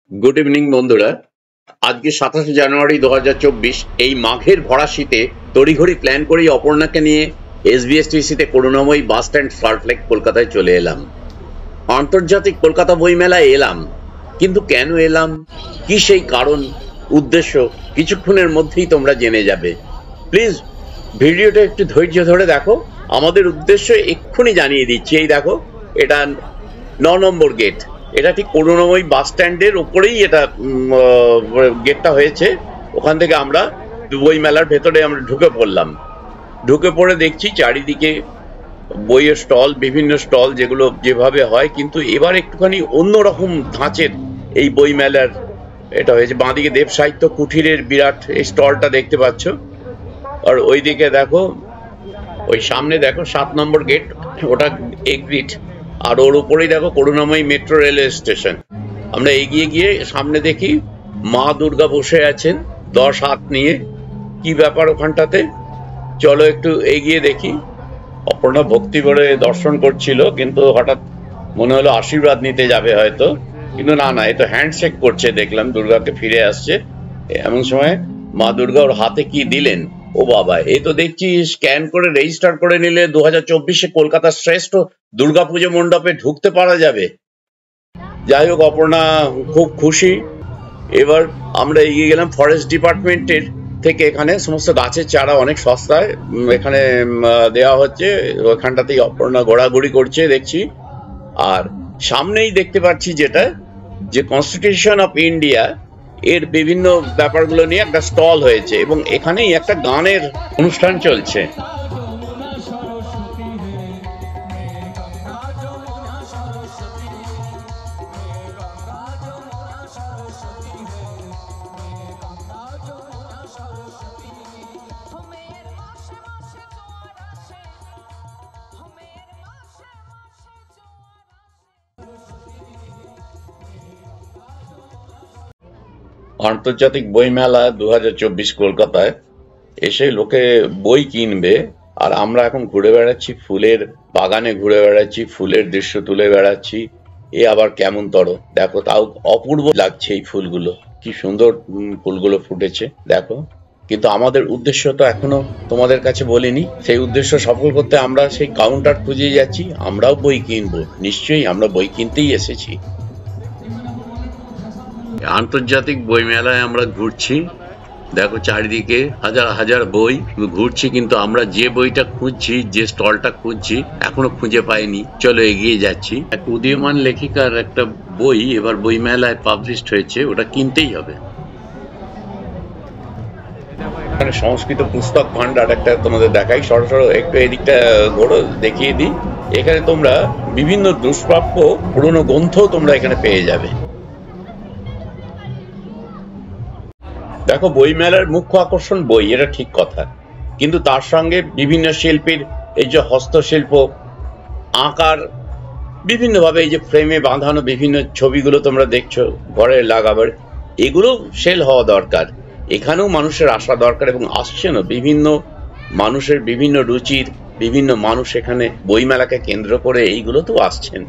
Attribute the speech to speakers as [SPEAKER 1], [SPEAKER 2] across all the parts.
[SPEAKER 1] Good evening বন্ধুরা। আজকে 27 জানুয়ারি 2024। এই মাঘের ভরা শীতে তড়িঘড়ি প্ল্যান করেই অপর্ণাকে নিয়ে এসবিএসটিসিতে করুণাময়ী বাস স্ট্যান্ড সল্টলেক কলকাতায় চলে এলাম। আন্তর্জাতিক কলকাতা বইমেলায় এলাম, কিন্তু কেন এলাম, কি সেই কারণ উদ্দেশ্য কিছুক্ষণের মধ্যেই তোমরা জেনে যাবে। প্লিজ ভিডিওটা একটু ধৈর্য ধরে দেখো। আমাদের উদ্দেশ্য এক্ষুনি জানিয়ে দিচ্ছি। এই দেখো, এটা 9 নম্বর গেট। এটা ঠিক করুণাময়ী বাস স্ট্যান্ডের উপরেই এটা গেটটা হয়েছে। ওখান থেকে আমরা বই মেলার ভেতরে আমরা ঢুকে পড়লাম। ঢুকে পড়ে দেখছি চারিদিকে বইয়ের স্টল, বিভিন্ন স্টল যেগুলো যেভাবে হয়, কিন্তু এবার একটুখানি অন্যরকম ধাঁচের এই বই মেলার এটা হয়েছে। বাঁদিকে দেব সাহিত্য কুঠিরের বিরাট এই স্টলটা দেখতে পাচ্ছ, আর ওইদিকে দেখো, ওই সামনে দেখো 7 নম্বর গেট, ওটা এক্সিট, আর ওর উপরেই দেখো করুণাময়ী মেট্রো রেলওয়ে স্টেশন। আমরা এগিয়ে গিয়ে সামনে দেখি মা দুর্গা বসে আছেন 10 হাত নিয়ে। কি ব্যাপার ওখানটাতে, চলো একটু এগিয়ে দেখি। অপর্ণা ভক্তি করে দর্শন করছিল, কিন্তু হঠাৎ মনে হলো আশীর্বাদ নিতে যাবে হয়তো, কিন্তু না, এ তো হ্যান্ডশেক করছে দেখলাম, দুর্গাকে ফিরে আসছে। এমন সময় মা দুর্গা ওর হাতে কি দিলেন, ও বাবা, এ তো দেখছি স্ক্যান করে রেজিস্টার করে নিলে 2024-এ কলকাতার শ্রেষ্ঠ দুর্গাপুজো মণ্ডপে ঢুকতে পারা যাবে। যাই হোক, অপর্ণা খুব খুশি। এবার আমরা এগিয়ে গেলাম ফরেস্ট ডিপার্টমেন্টের থেকে। এখানে সমস্ত গাছের চারা অনেক সস্তায় এখানে দেওয়া হচ্ছে। ওখানটাতেই অপর্ণা ঘোরাঘুরি করছে দেখছি। আর সামনেই দেখতে পাচ্ছি যেটা, যে কনস্টিটিউশন অফ ইন্ডিয়া এর বিভিন্ন ব্যাপারগুলো নিয়ে একটা স্টল হয়েছে, এবং এখানেই একটা গানের অনুষ্ঠান চলছে। আন্তর্জাতিক বই মেলা 2024 কলকাতায় এসে লোকে বই কিনবে, আর আমরা এখন ঘুরে বেড়াচ্ছি, ফুলের বাগানে ঘুরে বেড়াচ্ছি, ফুলের দৃশ্য তুলে বেড়াচ্ছি। এ আবার কেমন তর দেখো, তাও অপূর্ব লাগছে। এই ফুলগুলো কি সুন্দর, ফুলগুলো ফুটেছে দেখো। কিন্তু আমাদের উদ্দেশ্য তো এখনো তোমাদের কাছে বলিনি। সেই উদ্দেশ্য সফল করতে আমরা সেই কাউন্টার খুঁজে যাচ্ছি। আমরাও বই কিনবো, নিশ্চয়ই আমরা বই কিনতেই এসেছি। আন্তর্জাতিক বই মেলায় আমরা ঘুরছি, দেখো চারিদিকে হাজার হাজার বই ঘুরছি, কিন্তু আমরা যে বইটা খুঁজছি, যে স্টলটা খুঁজছি, এখনো খুঁজে পাইনি। চলো এগিয়ে যাচ্ছি। এক উদীয়মান লেখিকার একটা বই এবার বই মেলায় পাবলিশড হয়েছে, ওটা কিনতেই হবে। এখানে সংস্কৃত পুস্তক ভান্ডার একটা তোমাদের দেখাই, সরাসরি একটু এদিকটা ঘোরো, দেখিয়ে দিই। এখানে তোমরা বিভিন্ন দুষ্প্রাপ্য পুরনো গ্রন্থ তোমরা এখানে পেয়ে যাবে। দেখো, বই মেলার মুখ্য আকর্ষণ বই, এটা ঠিক কথা, কিন্তু তার সঙ্গে বিভিন্ন শিল্পীর এই যে হস্তশিল্প, আঁকার বিভিন্নভাবে এই যে ফ্রেমে বাঁধানো বিভিন্ন ছবিগুলো তোমরা দেখছো ঘরে লাগাবার, এগুলো সেল হওয়া দরকার। এখানেও মানুষের আসা দরকার, এবং আসছেন বিভিন্ন মানুষের বিভিন্ন রুচির বিভিন্ন মানুষ এখানে বইমেলাকে কেন্দ্র করে এইগুলো তো আসছেন।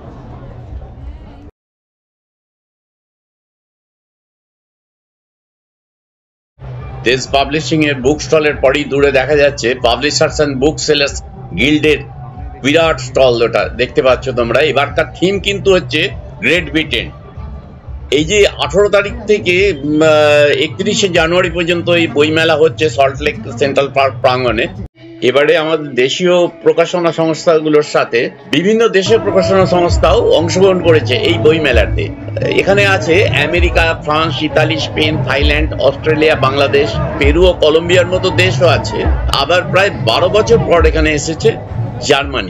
[SPEAKER 1] দেশ পাবলিশিং এর বুক স্টলের পরেই দূরে দেখা যাচ্ছে পাবলিশার্স এন্ড বুক সেলার্স গিল্ডের বিরাট স্টল, ওটা দেখতে পাচ্ছ তোমরা। এবারকার থিম কিন্তু হচ্ছে গ্রেট ব্রিটেন। এই যে 18 তারিখ থেকে 31শে জানুয়ারি পর্যন্ত এই বইমেলা হচ্ছে সল্টলেক সেন্ট্রাল পার্ক প্রাঙ্গণে। এবারে আমাদের দেশীয় প্রকাশনা সংস্থাগুলোর সাথে বিভিন্ন দেশের প্রকাশনা সংস্থাও অংশগ্রহণ করেছে এই বই মেলাতে। এখানে আছে America, France, Italy, Spain, Thailand, Australia, Bangladesh, Peru ও কলম্বিয়ার মতো দেশও আছে। আবার প্রায় 12 বছর পর এখানে এসেছে জার্মানি।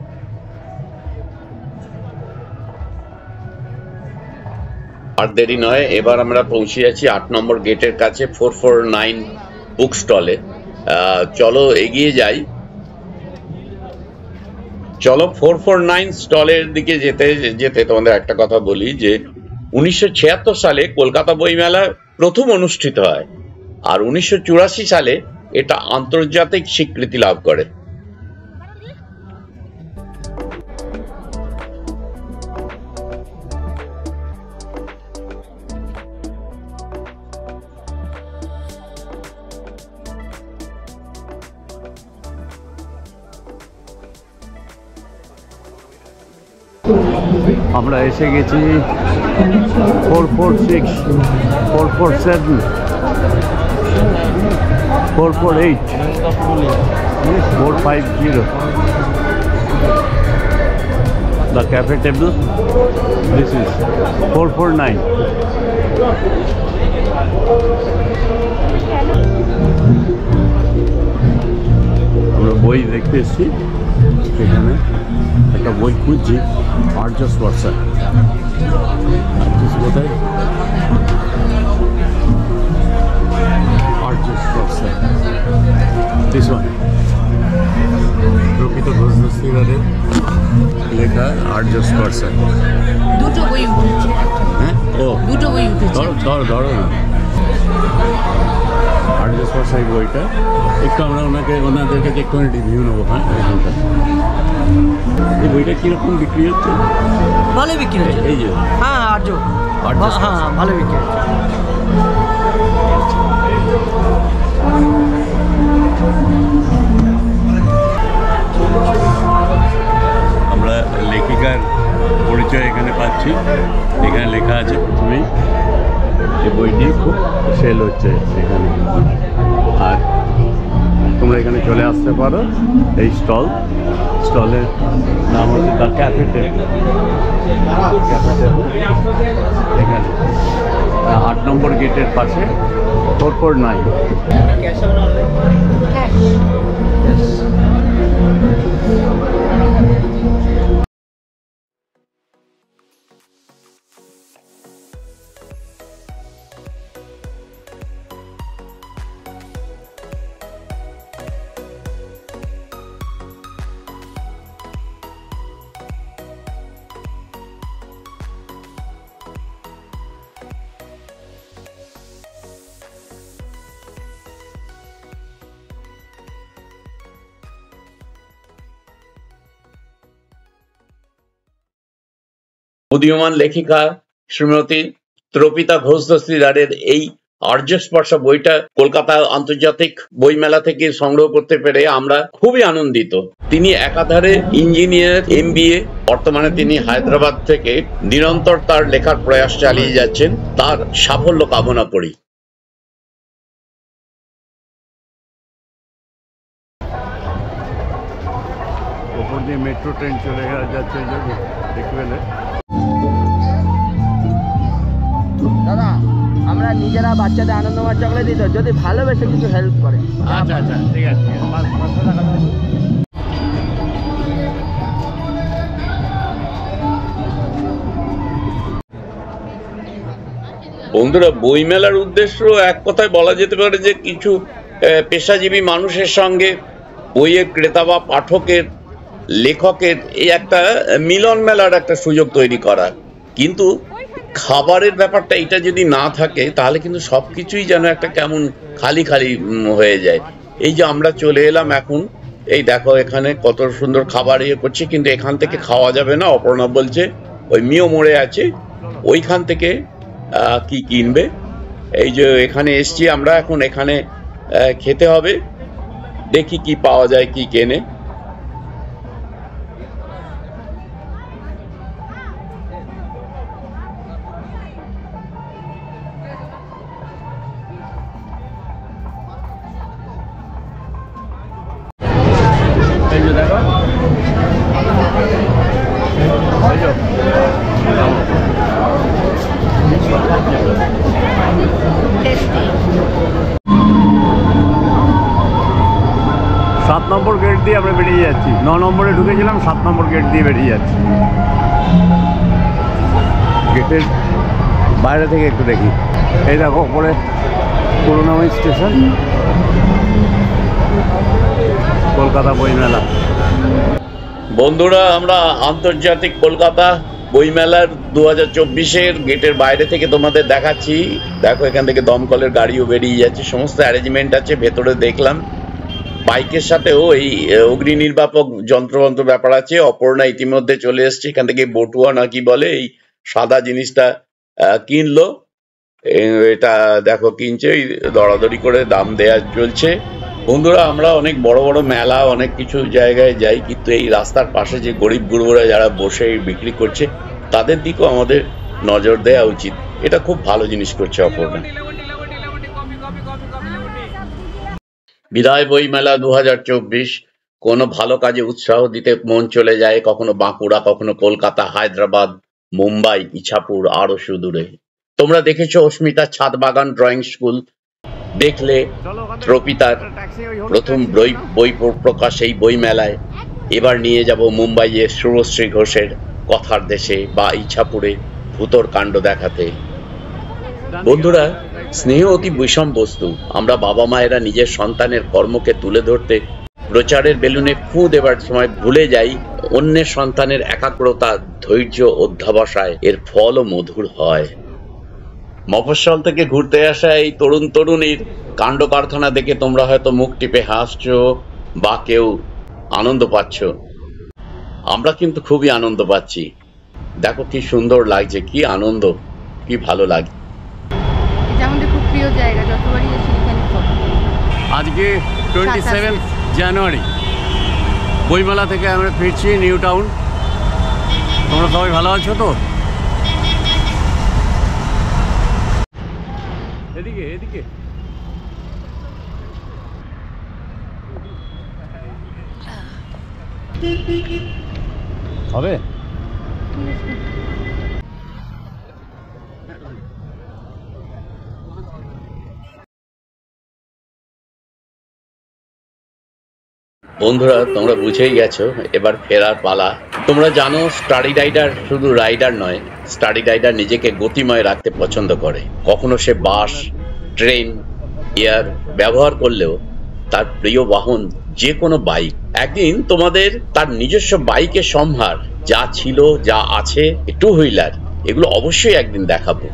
[SPEAKER 1] আর দেরি নয়, এবার আমরা পৌঁছে যাচ্ছি 8 নম্বর গেটের কাছে 449 বুক স্টলে। চলো এগিয়ে যাই। চলো 449 স্টলের দিকে যেতে যেতে তোমাদের একটা কথা বলি, যে 1976 সালে কলকাতা বইমেলা প্রথম অনুষ্ঠিত হয়, আর 1984 সালে এটা আন্তর্জাতিক স্বীকৃতি লাভ করে।
[SPEAKER 2] আমরা এসে গেছি 446, 447, 448, 450. The cafe table. This is 449. আমরা বই দেখতে এসেছি, এখানে একটা বই খুঁজছি, আর্য স্পর্শা। কোথায় আর্য স্পর্শা? দিস ওয়ান, প্রকৃত ঘোষ দস্তিদারের লেখা আর্য স্পর্শা।
[SPEAKER 3] দুটো বই উঠেছে।
[SPEAKER 2] হ্যাঁ, ও
[SPEAKER 3] দুটো বই উঠেছে।
[SPEAKER 2] ধরো না, আর্য স্পর্শা এই বইটা একটু আমরা ওনাদের কাছে একটুখানি রিভিউ নেবো। হ্যাঁ, এখানটা এই বইটা কিরকম বিক্রি হচ্ছে?
[SPEAKER 4] ভালো বিক্রি হচ্ছে।
[SPEAKER 2] এই যে
[SPEAKER 4] হ্যাঁ, আর্য, হ্যাঁ ভালো বিক্রি হচ্ছে।
[SPEAKER 2] আমরা লেখিকার পরিচয় এখানে পাচ্ছি। এখানে লেখা আছে প্রথমেই, এই বইটি খুব সেল হচ্ছে এখানে। আর তোমরা এখানে চলে আসতে পারো। এই স্টলের নাম হচ্ছে দ্য ক্যাফে টেবল। এখানে 8 নম্বর গেটের পাশে 449।
[SPEAKER 1] উদীয়মান লেখিকা শ্রীমতী ত্রপিতা ঘোষ দস্তিদারের এই আর্য স্পর্শা বইটা কলকাতা আন্তর্জাতিক বইমেলা থেকে সংগ্রহ করতে পেরে আমরা খুবই আনন্দিত। তিনি একাধারে ইঞ্জিনিয়ার, MBA, বর্তমানে তিনি হায়দ্রাবাদ থেকে নিরন্তর তার লেখার প্রয়াস চালিয়ে যাচ্ছেন। তার সাফল্য কামনা করি।
[SPEAKER 2] ওপর দিয়ে মেট্রো ট্রেন চলে যাচ্ছে, দেখবে।
[SPEAKER 4] দাদা, আমরা নিজেরা বাচ্চাদের আনন্দময় চকলেট দিত, যদি ভালোবেসে কিছু হেল্প করে।
[SPEAKER 2] আচ্ছা, ঠিক আছে।
[SPEAKER 1] বন্ধুরা, বইমেলার উদ্দেশ্য এক কথায় বলা যেতে পারে যে কিছু পেশাজীবী মানুষের সঙ্গে বইয়ের ক্রেতা বা পাঠকের, লেখকের এই একটা মিলন মেলার একটা সুযোগ তৈরি করা। কিন্তু খাবারের ব্যাপারটা এটা যদি না থাকে তাহলে কিন্তু সবকিছুই যেন একটা কেমন খালি খালি হয়ে যায়। এই যে আমরা চলে এলাম এখন, এই দেখো এখানে কত সুন্দর খাবার ইয়ে করছে, কিন্তু এখান থেকে খাওয়া যাবে না। অপর্ণা বলছে ওই মিও মোড়ে আছে, ওইখান থেকে কি কিনবে। এই যে এখানে এসছি আমরা, এখন এখানে খেতে হবে, দেখি কি পাওয়া যায়, কি কেনে।
[SPEAKER 2] সাত নম্বর গেট দিয়ে আমরা বেরিয়ে যাচ্ছি। 9 নম্বরে ঢুকেছিলাম, 7 নম্বর গেট দিয়ে বেরিয়ে যাচ্ছি। গেটের বাইরে থেকে একটু দেখি। এই দেখো ওপরে করুণাময়ী স্টেশন, কলকাতা বইমেলা।
[SPEAKER 1] বন্ধুরা, আমরা আন্তর্জাতিক কলকাতা বইমেলার 2024-এর গেটের বাইরে থেকে তোমাদের দেখাচ্ছি। দেখো এখান থেকে দমকলের গাড়িও বেরিয়ে যাচ্ছে, সমস্ত অ্যারেঞ্জমেন্ট আছে। ভেতরে দেখলাম বাইকের সাথেও এই অগ্নি নির্বাপক যন্ত্রযন্ত্র ব্যাপার আছে। অপর্ণা ইতিমধ্যে চলে এসছে, এখান থেকে বটুয়া নাকি বলে এই সাদা জিনিসটা কিনলো। এটা দেখো কিনছে, দরাদরি করে দাম দেয়া চলছে। বন্ধুরা, আমরা অনেক বড় বড় মেলা, অনেক কিছু জায়গায় যাই, কিন্তু এই রাস্তার পাশে যে গরিব গুরুরা যারা বসে বিক্রি করছে, তাদের দিকেও আমাদের নজর দেওয়া উচিত। এটা খুব ভালো জিনিস করছে অপর্ণা। বিদায় বইমেলা 2024। কোনো ভালো কাজে উৎসাহ দিতে মন চলে যায়, কখনো বাঁকুড়া, কখনো কলকাতা, হায়দ্রাবাদ, মুম্বাই, ইছাপুর, আরো সুদূরে। তোমরা দেখেছো অস্মিতার ছাদ বাগান ড্রয়িং স্কুল, দেখলে ত্রপিতার প্রথম বই প্রকাশ এই বই মেলায়। এবার নিয়ে যাব মুম্বাইয়ের শুভশ্রী ঘোষের কথার দেশে বা ইছাপুরে ভূতর কাণ্ড দেখাতে। বন্ধুরা, স্নেহ অতি বিষম বস্তু। আমরা বাবা মায়েরা নিজের সন্তানের কর্মকে তুলে ধরতে প্রচারের বেলুনে ফু দেবার সময় ভুলে যাই অন্যের সন্তানের একাগ্রতা, ধৈর্য, অধ্যাবসায় এর ফলও মধুর হয়। মফস্বল থেকে ঘুরতে আসা এই তরুণ তরুণীর কাণ্ড কারখানা দেখে তোমরা হয়তো মুখ টিপে হাসছো বা কেউ আনন্দ পাচ্ছ। আমরা কিন্তু খুবই আনন্দ পাচ্ছি। দেখো কি সুন্দর লাগছে, কি আনন্দ, কি ভালো লাগছে।
[SPEAKER 3] এটা আমাদের খুব প্রিয় জায়গা, যতবারই এসে এখানে ফটো।
[SPEAKER 2] আজকে 27 জানুয়ারি বইমেলা থেকে আমরা ফিরছি নিউ টাউন। তোমরা সবাই ভালো আছো তো? এদিকে এদিকে হবে।
[SPEAKER 1] বন্ধুরা, তোমরা বুঝেই গেছো এবার ফেরার পালা। তোমরা জানো স্টাডি রাইডার শুধু রাইডার নয়, স্টাডি রাইডার নিজেকে গতিময় রাখতে পছন্দ করে। কখনো সে বাস, ট্রেন, এয়ার ব্যবহার করলেও তার প্রিয় বাহন যে কোনো বাইক। একদিন তোমাদের তার নিজস্ব বাইকের সম্ভার, যা ছিল, যা আছে, টু হুইলার, এগুলো অবশ্যই একদিন দেখাবো।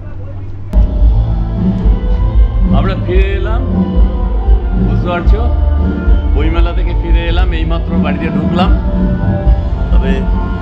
[SPEAKER 2] আমরা ফিরে এলাম, বুঝতে পারছো, বইমেলা থেকে ফিরে এলাম, এইমাত্র বাড়িতে ঢুকলাম। তবে